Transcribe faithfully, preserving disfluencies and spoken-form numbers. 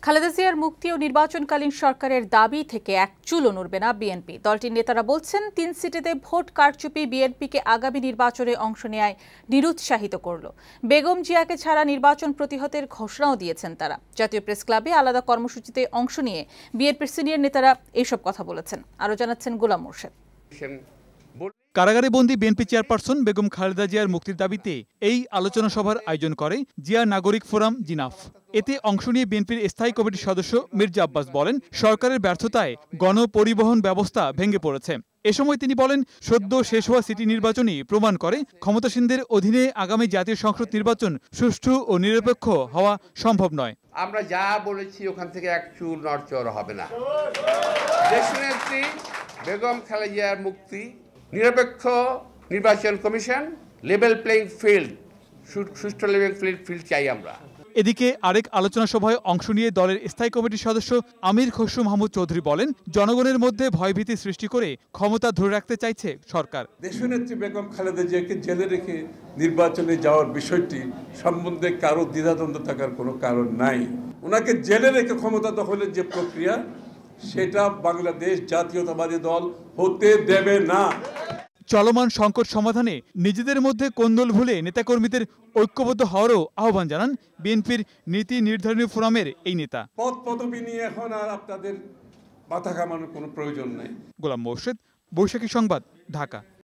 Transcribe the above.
খালেদা জিয়ার মুক্তি ও নির্বাচনকালীন সরকারের দাবি থেকে এক চুলও নড়বে না বিএনপি। দলটির নেতারা বলছেন, তিন সিটিতে ভোট কারচুপি বিএনপিকে আগামী নির্বাচনে অংশ নেয়ায় নিরুৎসাহিত করল। বেগম জিয়াকে ছাড়া নির্বাচন প্রতিহতের ঘোষণাও দিয়েছেন তারা। জাতীয় প্রেস ক্লাবে আলাদা কর্মসূচিতে অংশ নিয়ে বিএনপির সিনিয়র নেতারা এইসব কথা বলেছেন। আরও জানাচ্ছেন গোলাম মোর্শেদ। কারাগারে বন্দী বিএনপি চেয়ারপারসন বেগম খালেদা জিয়ার মুক্তির দাবিতে এই আলোচনা সভার আয়োজন করে জিয়া নাগরিক ফোরাম জিনাফ। এতে অংশ নিয়ে বিএনপির স্থায়ী কমিটির সদস্য মির্জা আব্বাস বলেন, সরকারের ব্যর্থতায় গণপরিবহন ব্যবস্থা ভেঙে পড়েছে। এ সময় তিনি বলেন, সদ্য শেষ হওয়া সিটি নির্বাচনই প্রমাণ করে ক্ষমতাসীনদের অধীনে আগামী জাতীয় সংসদ নির্বাচন সুষ্ঠু ও নিরপেক্ষ হওয়া সম্ভব নয়। আমরা যা বলেছি ওখান থেকে এক চুল নড়চড় হবে না। দেশনেত্রী বেগম খালেদা জিয়ার মুক্তি, নিরপেক্ষ নির্বাচন কমিশন, লেভেল প্লেইং ফিল্ড, সুষ্ঠু লেভেল প্লেইং ফিল্ড চাই আমরা। এদিকে আরেক আলোচনা সভায় অংশ নিয়ে দলের স্থায়ী কমিটির সদস্য আমির খসরু মাহমুদ চৌধুরী বলেন, জনগণের মধ্যে ভয়ভীতি সৃষ্টি করে ক্ষমতা ধরে রাখতে চাইছে সরকার। দেশনেত্রী বেগম খালেদা জিয়াকে জেলে রেখে নির্বাচনে যাওয়ার বিষয়টি সম্বন্ধে কারো দ্বিধাদ্বন্দ্ব থাকার কোনো কারণ নাই। ওনাকে জেলে রেখে ক্ষমতা দখলের যে প্রক্রিয়া, সেটা বাংলাদেশ জাতীয়তাবাদী দল হতে দেবে না। চলমান সংকট সমাধানে নিজেদের মধ্যে কোন্দল ভুলে নেতাকর্মীদের ঐক্যবদ্ধ হওয়ারও আহ্বান জানান বিএনপির নীতি নির্ধারণী ফোরামের এই নেতা। পদ পদবি নিয়ে এখন আর আপনাদের মাথা ঘামানোর কোনো প্রয়োজন নেই। গোলাম মোর্শেদ, বৈশাখী সংবাদ, ঢাকা।